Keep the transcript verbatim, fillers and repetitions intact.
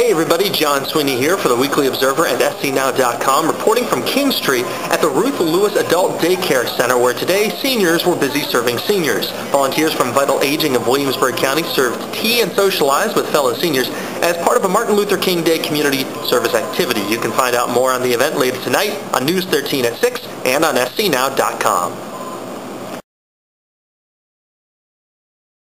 Hey everybody, John Sweeney here for the Weekly Observer and S C now dot com, reporting from King Street at the Ruth Lewis Adult Daycare Center, where today seniors were busy serving seniors. Volunteers from Vital Aging of Williamsburg County served tea and socialized with fellow seniors as part of a Martin Luther King Day community service activity. You can find out more on the event later tonight on News thirteen at six and on S C now dot com.